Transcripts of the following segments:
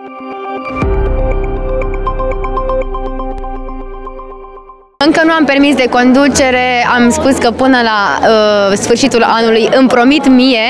Încă nu am permis de conducere, am spus că până la sfârșitul anului îmi promit mie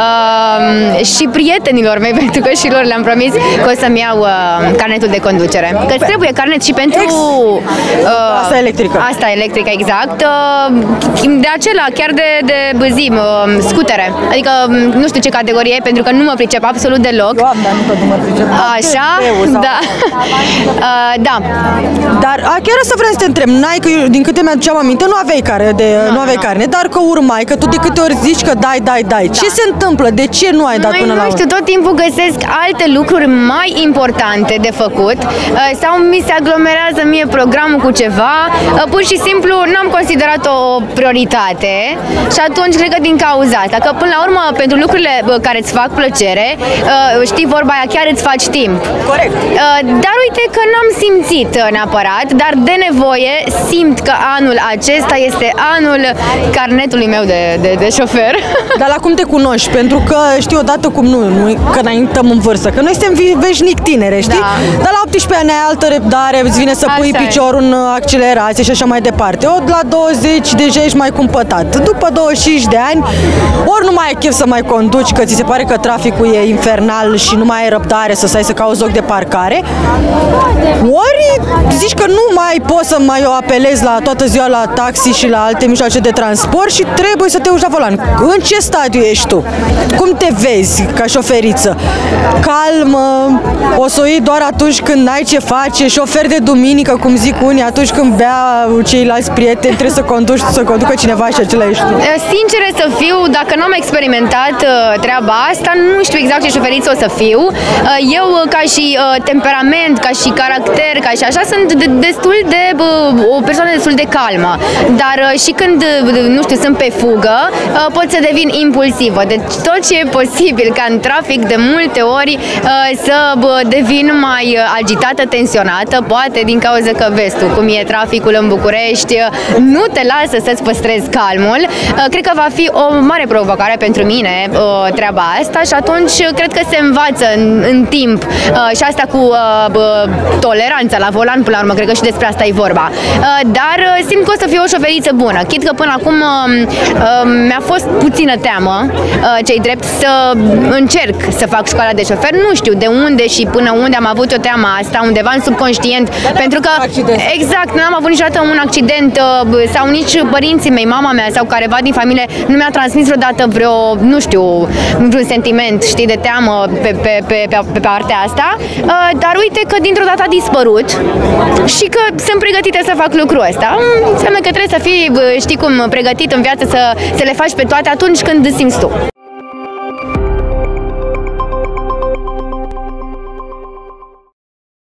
și prietenilor mei, pentru că și lor le-am promis că o să-mi iau carnetul de conducere. Că trebuie carnet și pentru... asta electrică. Asta electrică, exact. De acela, chiar de băzim, scutere. Adică nu știu ce categorie e, pentru că nu mă pricep absolut deloc. Doamne, nu mă pricep. Așa, da. Da. Dar chiar asta vreau să te întreb. Că eu, din câte mi-aduceam aminte, nu aveai carne, dar că urmai, că tu de câte ori zici că dai. Da. Ce se întâmplă? De ce nu ai dat până la urmă? Nu știu, tot timpul găsesc alte lucruri mai importante de făcut sau mi se aglomerează mie programul cu ceva, pur și simplu n-am considerat o prioritate și atunci cred că din cauza asta, că până la urmă pentru lucrurile care îți fac plăcere, știi vorba aia, chiar îți faci timp. Corect. Dar uite că n-am simțit neapărat, dar de nevoie simt că anul acesta este anul carnetului meu de șofer. Dar la cum te cunoști? Pentru că știi odată cum că înaintăm în vârstă, că noi suntem veșnic tinere, știi? Da. Dar la 18 ani ai altă răbdare, îți vine să pui piciorul în accelerație și așa mai departe. Ori la 20 deja ești mai cumpătat. După 25 de ani, ori nu mai ai chef să mai conduci, că ți se pare că traficul e infernal și nu mai ai răbdare să stai să cauți loc de parcare, ori zici că nu mai poți să mai apelezi la toată ziua la taxi și la alte mijloace de transport și trebuie să te uiți la volan. În ce stadiu ești tu? Cum te vezi ca șoferiță? Calmă? O să o iei doar atunci când ai ce face? Șofer de duminică, cum zic unii, atunci când bea ceilalți prieteni, trebuie să conducă cineva și acela ești tu? Sincer să fiu, dacă n-am experimentat treaba asta, nu știu exact ce șoferiță o să fiu. Eu, ca și temperament, ca și caracter, ca și așa, sunt destul de o persoană destul de calmă, dar și când, nu știu, sunt pe fugă, pot să devin impulsivă. Deci tot ce e posibil ca în trafic de multe ori să devin mai agitată, tensionată, poate din cauza că vezi tu cum e traficul în București, nu te lasă să-ți păstrezi calmul. Cred că va fi o mare provocare pentru mine treaba asta și atunci cred că se învață în timp și asta cu toleranța la volan, până la urmă, cred că și despre asta e vorba. Dar simt că o să fie o șoferiță bună. Chit că până acum mi-a fost puțină teamă, ce-i drept, să încerc să fac școala de șofer. Nu știu de unde și până unde am avut o teamă asta, undeva în subconștient, pentru că exact, n-am avut niciodată un accident sau nici părinții mei, mama mea sau careva din familie nu mi-a transmis vreodată nu știu, vreun sentiment, știi, de teamă pe partea asta, dar uite că dintr-o dată a dispărut și că sunt pregătită să fac lucrul ăsta. Înseamnă că trebuie să fii, știi cum, pregătit în viață să le faci pe toate atunci când simți tu.